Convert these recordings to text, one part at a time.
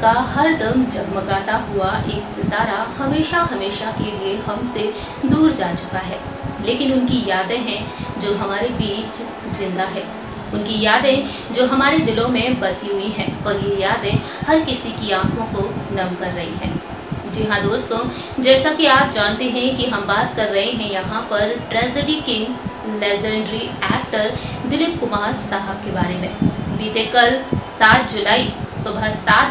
का हरदम जगमगाता हुआ एक सितारा हमेशा हमेशा के लिए हमसे दूर जा चुका है, लेकिन उनकी यादें हैं जो हमारे बीच जिंदा है। उनकी यादें जो हमारे दिलों में बसी हुई हैं और ये यादें हर किसी की आंखों को नम कर रही हैं। जी हाँ दोस्तों, जैसा कि आप जानते हैं कि हम बात कर रहे हैं यहाँ पर tragedy king legendary actor Dilip Kumar साहब के बारे में। बीते कल 7 जुलाई सुबह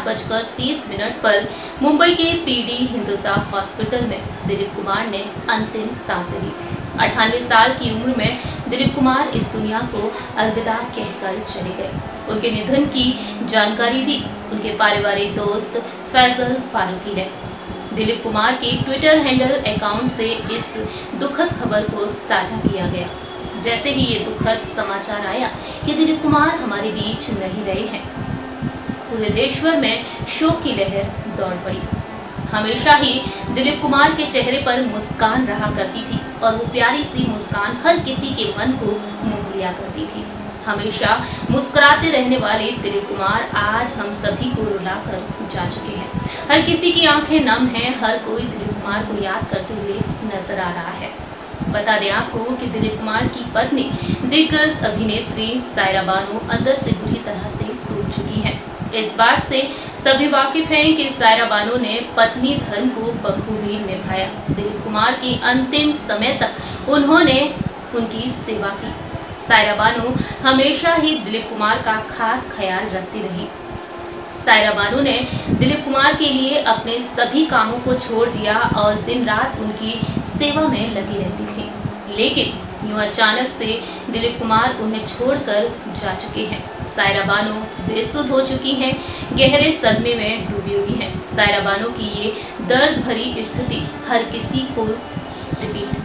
7:30 पर मुंबई के पीडी हिंदुस्तान हॉस्पिटल में दिलीप कुमार ने अंतिम सांसें ली। 98 साल की उम्र में दिलीप कुमार इस दुनिया को अलविदा कहकर चले गए। उनके निधन की जानकारी दी उनके पारिवारिक दोस्त फैजल फारूकी ने। दिलीप कुमार के ट्विटर हैंडल अकाउंट से इस दुखद खबर को साझा किया गया। जैसे ही ये दुखद समाचार आया कि दिलीप कुमार हमारे बीच नहीं रहे हैं, पूरे देशभर में शोक की लहर दौड़ पड़ी। हमेशा ही दिलीप कुमार के चेहरे पर मुस्कान रहा करती थी और वो प्यारी सी मुस्कान हर किसी के मन को मोह लिया करती थी। हमेशा मुस्कुराते रहने वाले दिलीप कुमार आज हम सभी को रुलाकर जा चुके हैं। हर किसी की आंखें नम हैं, हर कोई दिलीप कुमार को याद करते हुए नजर आ रहा है। बता दें आपको कि दिलीप कुमार की पत्नी दिग्गज अभिनेत्री सायरा बानो अंदर से बुरी तरह से टूट चुकी हैं। इस बात से सभी वाकिफ हैं कि सायरा बानो ने पत्नी धर्म को बखूबी निभाया। दिलीप कुमार की अंतिम समय तक उन्होंने उनकी सेवा की। सायरा बानो हमेशा ही दिलीप कुमार का खास ख्याल रखती रही। सायरा बानो ने दिलीप कुमार के लिए अपने सभी कामों को छोड़ दिया और दिन रात उनकी सेवा में लगी रहती थी। लेकिन यूं अचानक से दिलीप कुमार उन्हें छोड़कर जा चुके हैं। सायरा बानो बेसुध हो चुकी हैं, गहरे सदमे में डूबी हुई हैं। सायरा बानो की ये दर्द भरी स्थिति हर किसी को रिपीट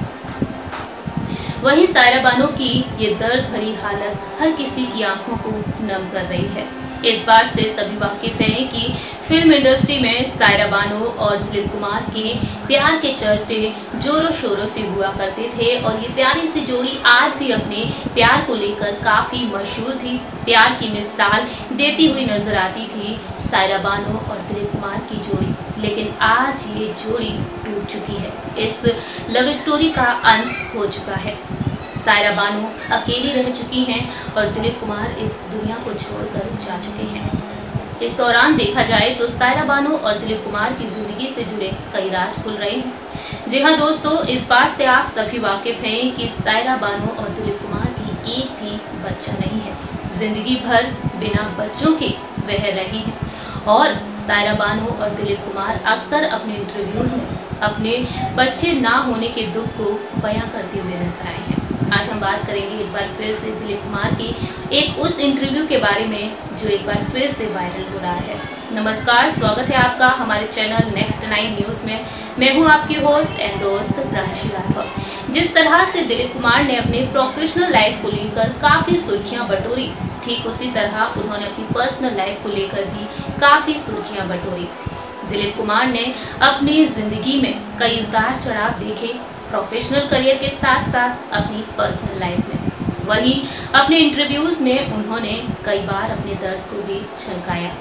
वहीं सायरा बानो की ये दर्द भरी हालत हर किसी की आंखों को नम कर रही है। इस बात से सभी वाकिफ हैं कि फिल्म इंडस्ट्री में सायरा बानो और दिलीप कुमार के प्यार के चर्चे जोरों शोरों से हुआ करते थे और ये प्यारी सी जोड़ी आज भी अपने प्यार को लेकर काफ़ी मशहूर थी। प्यार की मिसाल देती हुई नजर आती थी सायरा बानो और दिलीप कुमार की जोड़ी, लेकिन आज ये जोड़ी टूट चुकी है। इस लव स्टोरी का अंत हो चुका है। सायरा बानो अकेली रह चुकी हैं और दिलीप कुमार इस दुनिया को छोड़कर जा चुके हैं। इस दौरान देखा जाए तो सायरा बानो और दिलीप कुमार की जिंदगी से जुड़े कई राज खुल रहे हैं। जी हाँ दोस्तों, इस बात से आप सभी वाकिफ हैं कि सायरा बानो और दिलीप कुमार की एक भी बच्चा नहीं है। जिंदगी भर बिना बच्चों के वह रहे हैं और सायरा बानो और दिलीप कुमार अक्सर अपने इंटरव्यूज में अपने बच्चे ना होने के दुख को बयां करते हुए नजर आए हैं। आज हम बात करेंगे एक बार फिर से दिलीप कुमार की एक उस इंटरव्यू के बारे में जो एक बार फिर से वायरल हो रहा है। नमस्कार, स्वागत है आपका हमारे चैनल नेक्स्ट 9 न्यूज़ में। मैं हूं आपकी होस्ट एंड दोस्त प्रांशी राठौर। जिस तरह से दिलीप कुमार ने अपने प्रोफेशनल लाइफ को लेकर काफ़ी सुर्खियां बटोरी, ठीक उसी तरह उन्होंने अपनी पर्सनल लाइफ को लेकर भी काफ़ी सुर्खियां बटोरी। दिलीप कुमार ने अपनी ज़िंदगी में कई उतार चढ़ाव देखे, प्रोफेशनल करियर के साथ साथ अपनी पर्सनल लाइफ में। वहीं अपने इंटरव्यूज़ में उन्होंने कई बार अपने दर्द को भी छलकाया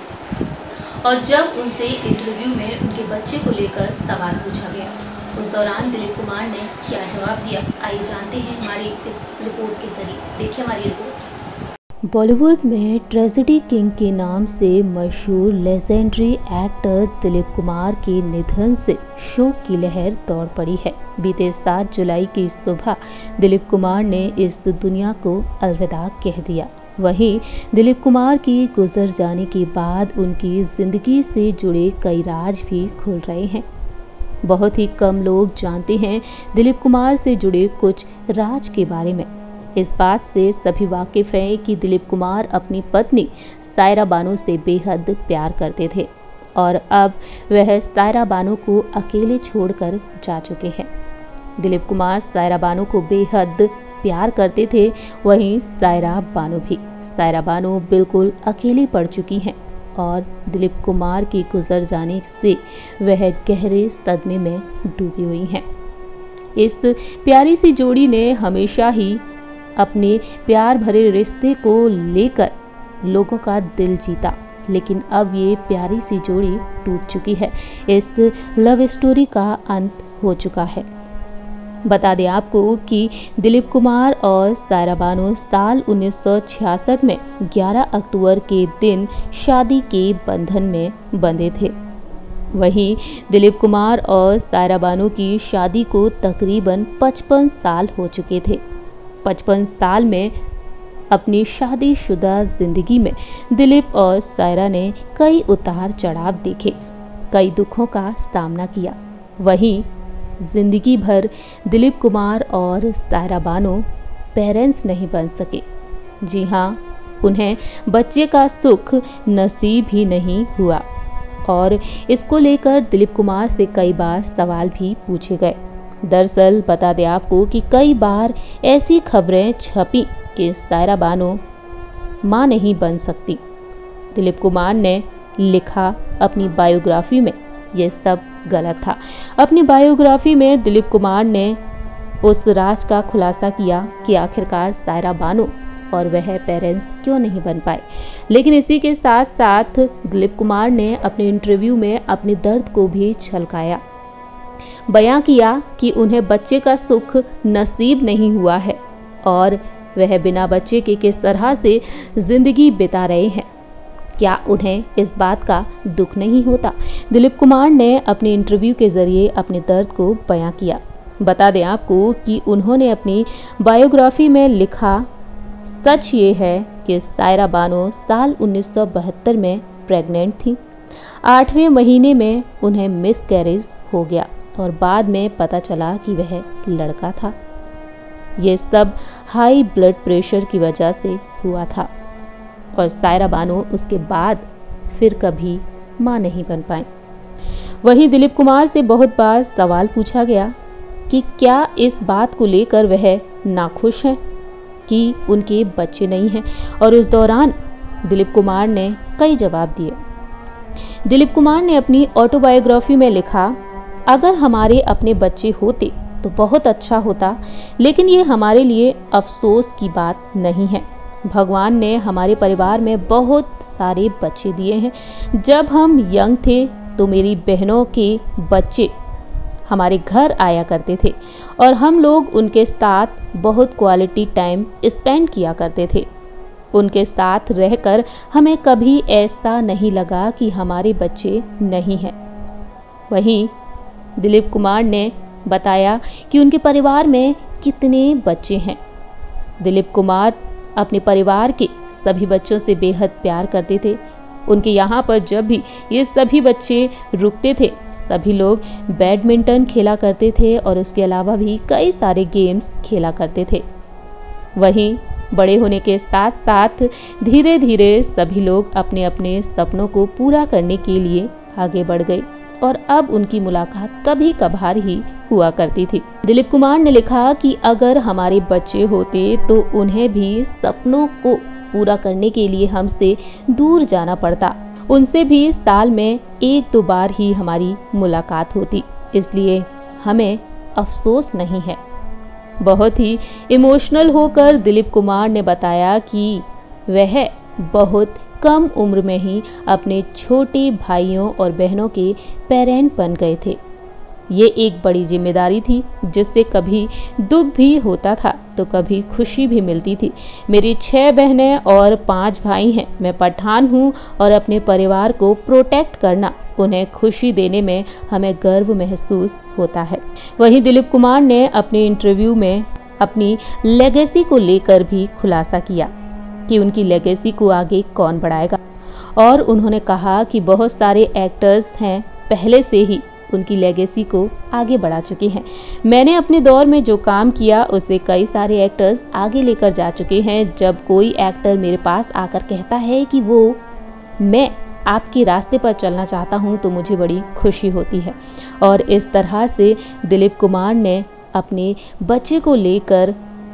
और जब उनसे इंटरव्यू में उनके बच्चे को लेकर सवाल पूछा गया, उस दौरान दिलीप कुमार ने क्या जवाब दिया, आइए जानते हैं हमारी इस रिपोर्ट के जरिए। देखिए हमारी रिपोर्ट। बॉलीवुड में ट्रेजेडी किंग के नाम से मशहूर लेजेंडरी एक्टर दिलीप कुमार के निधन से शोक की लहर दौड़ पड़ी है। बीते 7 जुलाई की सुबह दिलीप कुमार ने इस दुनिया को अलविदा कह दिया। वहीं दिलीप कुमार की गुजर जाने के बाद उनकी ज़िंदगी से जुड़े कई राज भी खुल रहे हैं। बहुत ही कम लोग जानते हैं दिलीप कुमार से जुड़े कुछ राज के बारे में। इस बात से सभी वाकिफ हैं कि दिलीप कुमार अपनी पत्नी सायरा बानो से बेहद प्यार करते थे और अब वह सायरा बानो को अकेले छोड़कर जा चुके हैं। दिलीप कुमार सायरा बानो को बेहद प्यार करते थे, वहीं सायरा बानो भी। सायरा बानो बिल्कुल अकेली पड़ चुकी हैं और दिलीप कुमार की गुजर जाने से वह गहरे सदमे में डूबी हुई हैं। इस प्यारी सी जोड़ी ने हमेशा ही अपने प्यार भरे रिश्ते को लेकर लोगों का दिल जीता, लेकिन अब ये प्यारी सी जोड़ी टूट चुकी है। इस लव स्टोरी का अंत हो चुका है। बता दें आपको कि दिलीप कुमार और सायरा बानो साल 1966 में 11 अक्टूबर के दिन शादी के बंधन में बंधे थे। वहीं दिलीप कुमार और सायरा बानो की शादी को तकरीबन 55 साल हो चुके थे। 55 साल में अपनी शादीशुदा जिंदगी में दिलीप और सायरा ने कई उतार चढ़ाव देखे, कई दुखों का सामना किया। वहीं जिंदगी भर दिलीप कुमार और सायरा बानो पेरेंट्स नहीं बन सके। जी हाँ, उन्हें बच्चे का सुख नसीब ही नहीं हुआ और इसको लेकर दिलीप कुमार से कई बार सवाल भी पूछे गए। दरअसल बता दें आपको कि कई बार ऐसी खबरें छपी कि सायरा बानो मां नहीं बन सकती। दिलीप कुमार ने लिखा अपनी बायोग्राफी में ये सब गलत था। अपनी बायोग्राफी में दिलीप कुमार ने उस राज का खुलासा किया कि आखिरकार सायरा बानो और वह पेरेंट्स क्यों नहीं बन पाए। लेकिन इसी के साथ साथ दिलीप कुमार ने अपने इंटरव्यू में अपने दर्द को भी छलकाया, बयां किया कि उन्हें बच्चे का सुख नसीब नहीं हुआ है और वह बिना बच्चे के किस तरह से जिंदगी बिता रहे हैं। क्या उन्हें इस बात का दुख नहीं होता? दिलीप कुमार ने अपने इंटरव्यू के जरिए अपने दर्द को बयां किया। बता दें आपको कि उन्होंने अपनी बायोग्राफी में लिखा, सच ये है कि सायरा बानो साल 1972 में प्रेग्नेंट थी। 8वें महीने में उन्हें मिसकैरेज हो गया और बाद में पता चला कि वह लड़का था। ये सब हाई ब्लड प्रेशर की वजह से हुआ था और सायरा बानो उसके बाद फिर कभी मां नहीं बन पाई। वहीं दिलीप कुमार से बहुत बार सवाल पूछा गया कि क्या इस बात को लेकर वह नाखुश हैं कि उनके बच्चे नहीं हैं, और उस दौरान दिलीप कुमार ने कई जवाब दिए। दिलीप कुमार ने अपनी ऑटोबायोग्राफी में लिखा, अगर हमारे अपने बच्चे होते तो बहुत अच्छा होता, लेकिन ये हमारे लिए अफसोस की बात नहीं है। भगवान ने हमारे परिवार में बहुत सारे बच्चे दिए हैं। जब हम यंग थे तो मेरी बहनों के बच्चे हमारे घर आया करते थे और हम लोग उनके साथ बहुत क्वालिटी टाइम स्पेंड किया करते थे। उनके साथ रहकर हमें कभी ऐसा नहीं लगा कि हमारे बच्चे नहीं हैं। वहीं दिलीप कुमार ने बताया कि उनके परिवार में कितने बच्चे हैं। दिलीप कुमार अपने परिवार के सभी बच्चों से बेहद प्यार करते थे। उनके यहाँ पर जब भी ये सभी बच्चे रुकते थे, सभी लोग बैडमिंटन खेला करते थे और उसके अलावा भी कई सारे गेम्स खेला करते थे। वहीं बड़े होने के साथ साथ धीरे धीरे सभी लोग अपने अपने सपनों को पूरा करने के लिए आगे बढ़ गए और अब उनकी मुलाकात कभी कभार ही हुआ करती थी। दिलीप कुमार ने लिखा कि अगर हमारे बच्चे होते तो उन्हें भी सपनों को पूरा करने के लिए हमसे दूर जाना पड़ता। उनसे भी साल में 1-2 बार ही हमारी मुलाकात होती, इसलिए हमें अफसोस नहीं है। बहुत ही इमोशनल होकर दिलीप कुमार ने बताया कि वह बहुत कम उम्र में ही अपने छोटे भाइयों और बहनों के पेरेंट बन गए थे। ये एक बड़ी जिम्मेदारी थी जिससे कभी दुख भी होता था तो कभी खुशी भी मिलती थी। मेरी 6 बहनें और 5 भाई हैं। मैं पठान हूँ और अपने परिवार को प्रोटेक्ट करना, उन्हें खुशी देने में हमें गर्व महसूस होता है। वहीं दिलीप कुमार ने अपने इंटरव्यू में अपनी लेगेसी को लेकर भी खुलासा किया कि उनकी लेगेसी को आगे कौन बढ़ाएगा, और उन्होंने कहा कि बहुत सारे एक्टर्स हैं पहले से ही उनकी लेगेसी को आगे बढ़ा चुके हैं। मैंने अपने दौर में जो काम किया उसे कई सारे एक्टर्स आगे लेकर जा चुके हैं। जब कोई एक्टर मेरे पास आकर कहता है कि वो मैं आपके रास्ते पर चलना चाहता हूं तो मुझे बड़ी खुशी होती है। और इस तरह से दिलीप कुमार ने अपने बच्चे को लेकर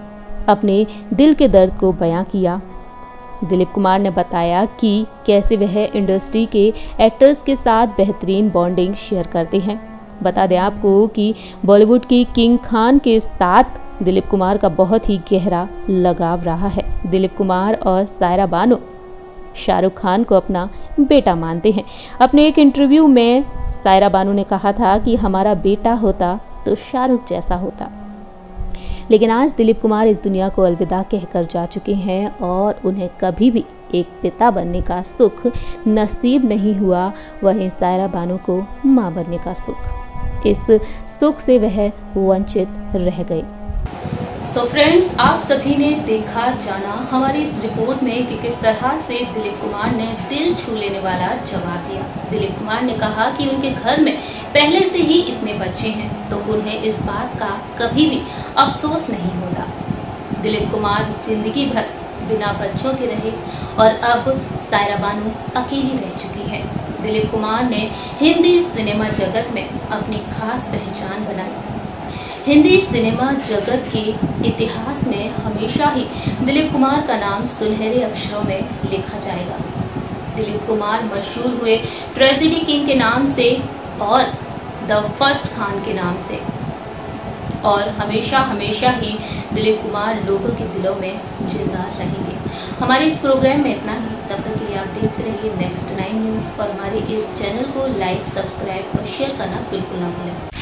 अपने दिल के दर्द को बयां किया। दिलीप कुमार ने बताया कि कैसे वह इंडस्ट्री के एक्टर्स के साथ बेहतरीन बॉन्डिंग शेयर करते हैं। बता दें आपको कि बॉलीवुड की किंग खान के साथ दिलीप कुमार का बहुत ही गहरा लगाव रहा है। दिलीप कुमार और सायरा बानो शाहरुख खान को अपना बेटा मानते हैं। अपने एक इंटरव्यू में सायरा बानू ने कहा था कि हमारा बेटा होता तो शाहरुख जैसा होता। लेकिन आज दिलीप कुमार इस दुनिया को अलविदा कहकर जा चुके हैं और उन्हें कभी भी एक पिता बनने का सुख नसीब नहीं हुआ, वहीं सायरा बानू को मां बनने का सुख, इस सुख से वह वंचित रह गए। तो फ्रेंड्स, आप सभी ने देखा जाना हमारी इस रिपोर्ट में कि किस तरह से दिलीप कुमार ने दिल छू लेने वाला जवाब दिया। दिलीप कुमार ने कहा कि उनके घर में पहले से ही इतने बच्चे हैं तो उन्हें इस बात का कभी भी अफसोस नहीं होता। दिलीप कुमार जिंदगी भर बिना बच्चों के रहे और अब सायरा बानू अकेली रह चुकी है। दिलीप कुमार ने हिंदी सिनेमा जगत में अपनी खास पहचान बनाई। हिंदी सिनेमा जगत के इतिहास में हमेशा ही दिलीप कुमार का नाम सुनहरे अक्षरों में लिखा जाएगा। दिलीप कुमार मशहूर हुए ट्रेजेडी किंग के नाम से और द फर्स्ट खान के नाम से, और हमेशा हमेशा ही दिलीप कुमार लोगों के दिलों में जिंदा रहेंगे। हमारे इस प्रोग्राम में इतना ही। तब तक के लिए आप देखते रहिए नेक्स्ट 9 न्यूज़ और हमारे इस चैनल को लाइक, सब्सक्राइब और शेयर करना बिल्कुल ना भूलें।